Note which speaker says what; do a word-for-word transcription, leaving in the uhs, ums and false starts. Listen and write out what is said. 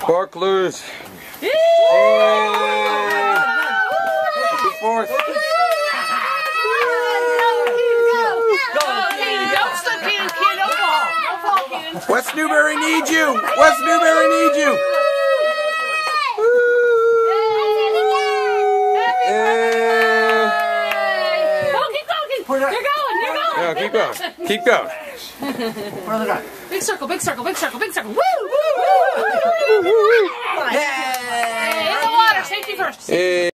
Speaker 1: Sparklers. Yay! Good fourth. West Newbury needs you. West Newbury needs you.
Speaker 2: Oh, keep going. Keep, you're going. You're going.
Speaker 1: Yeah, keep going. Keep going.
Speaker 2: Big circle. Big circle. Big circle. Big circle. Woo! Woo! Woo! In the water. Safety first. Safety.